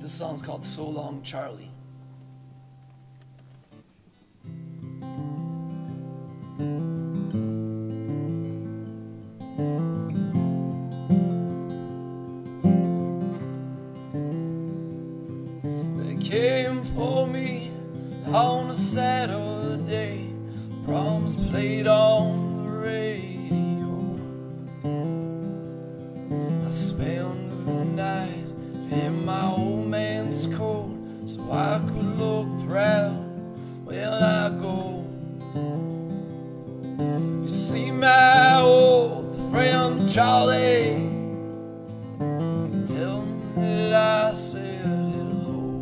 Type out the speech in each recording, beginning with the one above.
This song's called So Long, Charlie. They came for me on a Saturday, proms played on the radio. I spent the night in my old man's coat so I could look proud when I go. You see my old friend Charlie, tell him that I said hello.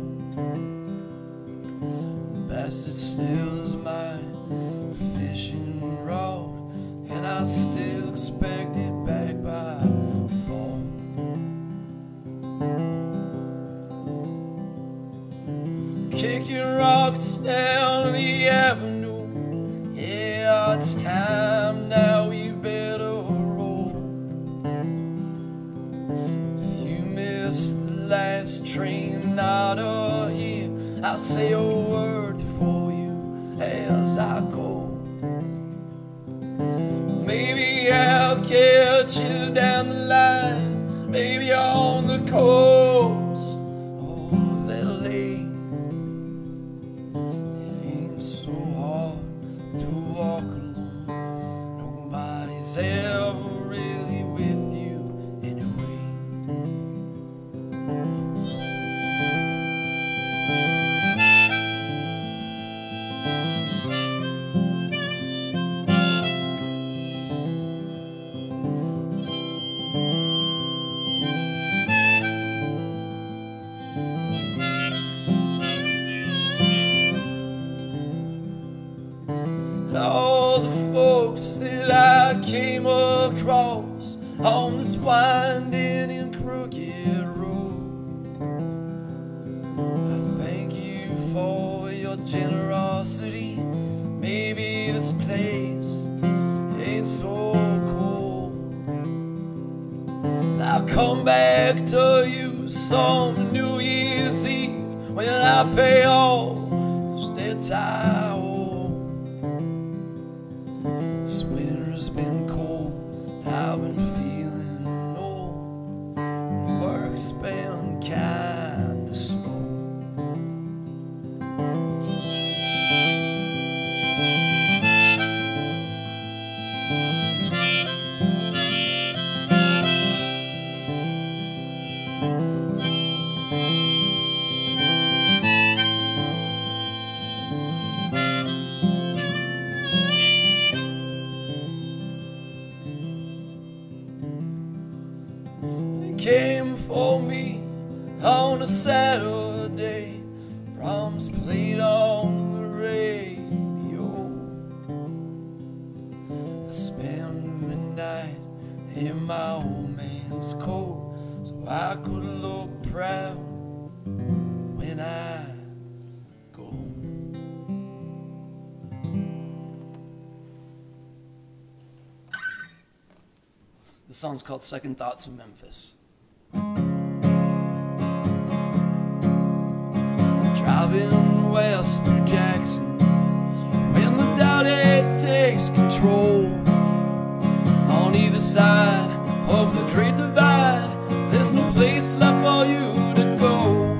The bastard still is my fishing rod, and I still expect it back by fall. Kicking rocks down the avenue, yeah, it's time now, we better roll. If you missed the last train out of here, I'll say a word for you as I go. Maybe I'll catch you down the line, maybe on the coast of LA. It ain't so hard to walk alone, nobody's ever really with you anyway. All the folks that I came across on this winding and crooked road, I thank you for your generosity. Maybe this place ain't so cold. I'll come back to you some New Year's Eve when I pay all those debts I owe. This winter's been cold, I've been feeling old, and work's been kinda slow. Came for me on a Saturday, proms played on the radio. I spent the night in my old man's coat so I could look proud when I go. The song's called Second Thoughts of Memphis. Driving west through Jackson, when the Dowdy takes control. On either side of the Great Divide, there's no place left for you to go.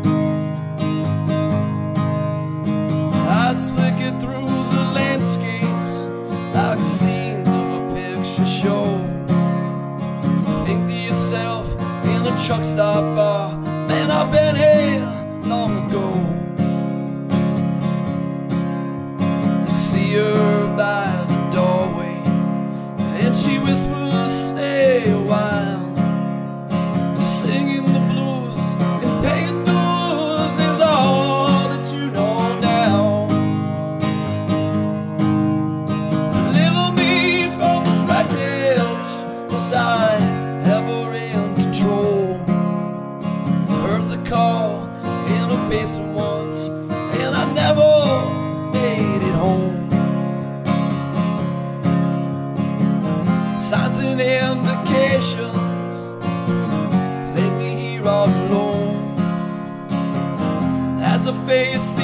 Lights flicker through the landscapes like scenes of a picture show. Think to yourself in a truck stop bar, man, I've been here long ago. You see her by the doorway, and she whispers, stay a while. Singing the blues and paying dues is all that you know now. Deliver me from this wreckage, was I ever in control? Heard the call in a basement once, and I never made it home. Signs and indications left me here all alone. face